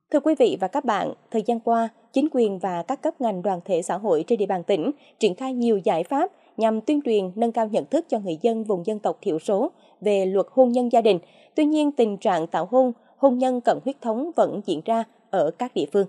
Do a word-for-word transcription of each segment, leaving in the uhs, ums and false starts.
Thưa quý vị và các bạn, thời gian qua, chính quyền và các cấp ngành đoàn thể xã hội trên địa bàn tỉnh triển khai nhiều giải pháp nhằm tuyên truyền nâng cao nhận thức cho người dân vùng dân tộc thiểu số về luật hôn nhân gia đình. Tuy nhiên, tình trạng tảo hôn, hôn nhân cận huyết thống vẫn diễn ra ở các địa phương.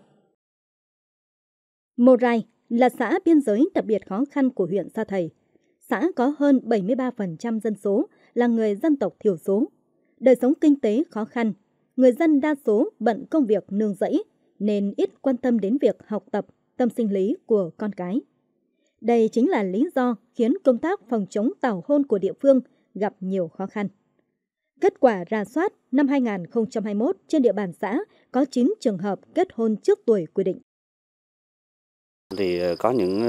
Mô Rai là xã biên giới đặc biệt khó khăn của huyện Sa Thầy. Xã có hơn bảy mươi ba phần trăm dân số là người dân tộc thiểu số. Đời sống kinh tế khó khăn, người dân đa số bận công việc nương rẫy nên ít quan tâm đến việc học tập, tâm sinh lý của con cái. Đây chính là lý do khiến công tác phòng chống tảo hôn của địa phương gặp nhiều khó khăn. Kết quả rà soát năm hai nghìn không trăm hai mươi mốt trên địa bàn xã có chín trường hợp kết hôn trước tuổi quy định. Thì có những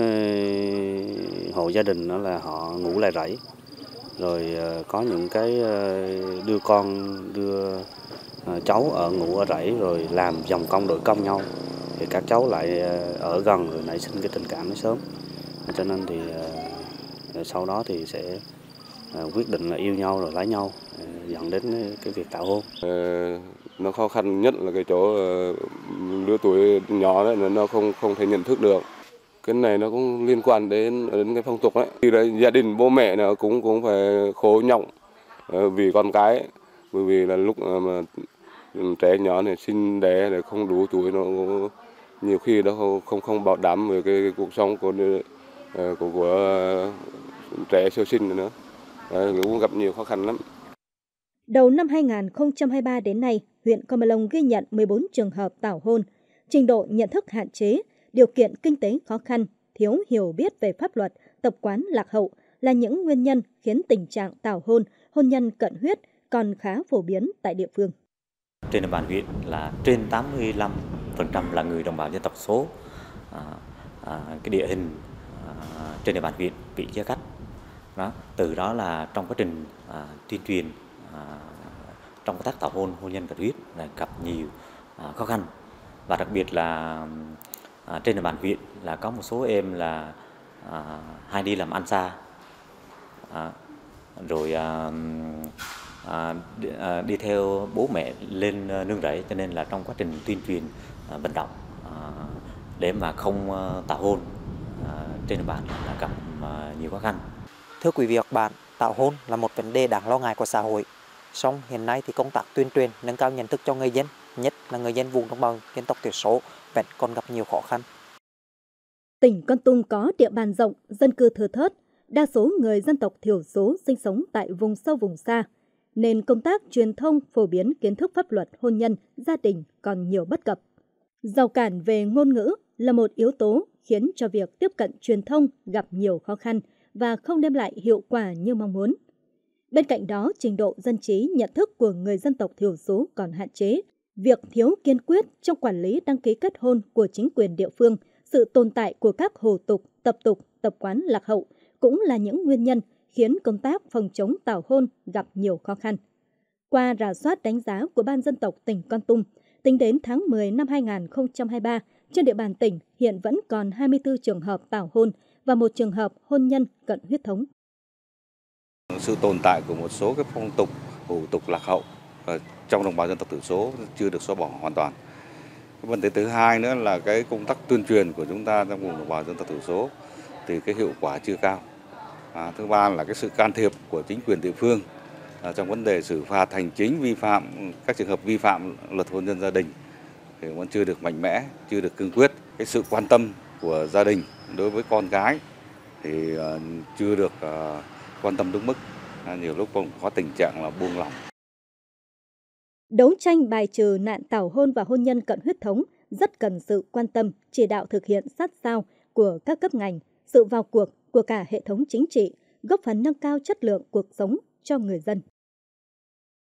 hộ gia đình đó là họ ngủ lại rẫy, rồi có những cái đưa con đưa cháu ở ngủ ở rẫy rồi làm dòng công đổi công nhau, thì các cháu lại ở gần rồi nảy sinh cái tình cảm sớm, cho nên thì sau đó thì sẽ quyết định là yêu nhau rồi lấy nhau, dẫn đến cái việc tảo hôn. Ờ, nó khó khăn nhất là cái chỗ lứa tuổi nhỏ đấy, nó không không thể nhận thức được. Cái này nó cũng liên quan đến đến cái phong tục đấy. Thì đấy, gia đình bố mẹ nó cũng cũng phải khổ nhọc vì con cái, bởi vì là lúc mà trẻ nhỏ này sinh đẻ này không đủ tuổi, nó nhiều khi nó không không, không bảo đảm về cái, cái cuộc sống của của, của trẻ sơ sinh nữa. Đấy, cũng gặp nhiều khó khăn lắm. Đầu năm hai nghìn không trăm hai mươi ba đến nay, huyện Con Mơ Long ghi nhận mười bốn trường hợp tảo hôn, trình độ nhận thức hạn chế, điều kiện kinh tế khó khăn, thiếu hiểu biết về pháp luật, tập quán lạc hậu là những nguyên nhân khiến tình trạng tảo hôn, hôn nhân cận huyết còn khá phổ biến tại địa phương. Trên địa bàn huyện là trên tám mươi lăm phần trăm là người đồng bào dân tộc số. À, à, cái địa hình à, trên địa bàn huyện bị chia cắt. Đó, từ đó là trong quá trình à, tuyên truyền à, trong công tác tảo hôn, hôn nhân cận huyết là gặp nhiều à, khó khăn, và đặc biệt là à, trên địa bàn huyện là có một số em là à, hay đi làm ăn xa, à, rồi à, à, đi, à, đi theo bố mẹ lên nương rẫy, cho nên là trong quá trình tuyên truyền à, vận động à, để mà không à, tảo hôn à, trên địa bàn là gặp à, nhiều khó khăn. Thưa quý vị và các bạn, tảo hôn là một vấn đề đáng lo ngại của xã hội. Song hiện nay thì công tác tuyên truyền nâng cao nhận thức cho người dân, nhất là người dân vùng đồng bào dân tộc thiểu số vẫn còn gặp nhiều khó khăn. Tỉnh Kon Tum có địa bàn rộng, dân cư thưa thớt, đa số người dân tộc thiểu số sinh sống tại vùng sâu vùng xa, nên công tác truyền thông phổ biến kiến thức pháp luật hôn nhân, gia đình còn nhiều bất cập. Rào cản về ngôn ngữ là một yếu tố khiến cho việc tiếp cận truyền thông gặp nhiều khó khăn và không đem lại hiệu quả như mong muốn. Bên cạnh đó, trình độ dân trí nhận thức của người dân tộc thiểu số còn hạn chế. Việc thiếu kiên quyết trong quản lý đăng ký kết hôn của chính quyền địa phương, sự tồn tại của các hủ tục, tập tục, tập quán lạc hậu cũng là những nguyên nhân khiến công tác phòng chống tảo hôn gặp nhiều khó khăn. Qua rà soát đánh giá của Ban Dân tộc tỉnh Kon Tum, tính đến tháng mười năm hai nghìn không trăm hai mươi ba, trên địa bàn tỉnh hiện vẫn còn hai mươi tư trường hợp tảo hôn và một trường hợp hôn nhân cận huyết thống. Sự tồn tại của một số cái phong tục, hủ tục lạc hậu trong đồng bào dân tộc thiểu số chưa được xóa bỏ hoàn toàn. Cái vấn đề thứ hai nữa là cái công tác tuyên truyền của chúng ta trong vùng đồng bào dân tộc thiểu số thì cái hiệu quả chưa cao. À, thứ ba là cái sự can thiệp của chính quyền địa phương à, trong vấn đề xử phạt hành chính vi phạm, các trường hợp vi phạm luật hôn nhân gia đình thì vẫn chưa được mạnh mẽ, chưa được cương quyết. Cái sự quan tâm của gia đình đối với con cái thì uh, chưa được uh, quan tâm đúng mức, à, nhiều lúc cũng có tình trạng là buông lỏng. Đấu tranh bài trừ nạn tảo hôn và hôn nhân cận huyết thống rất cần sự quan tâm, chỉ đạo thực hiện sát sao của các cấp ngành, sự vào cuộc của cả hệ thống chính trị, góp phần nâng cao chất lượng cuộc sống cho người dân.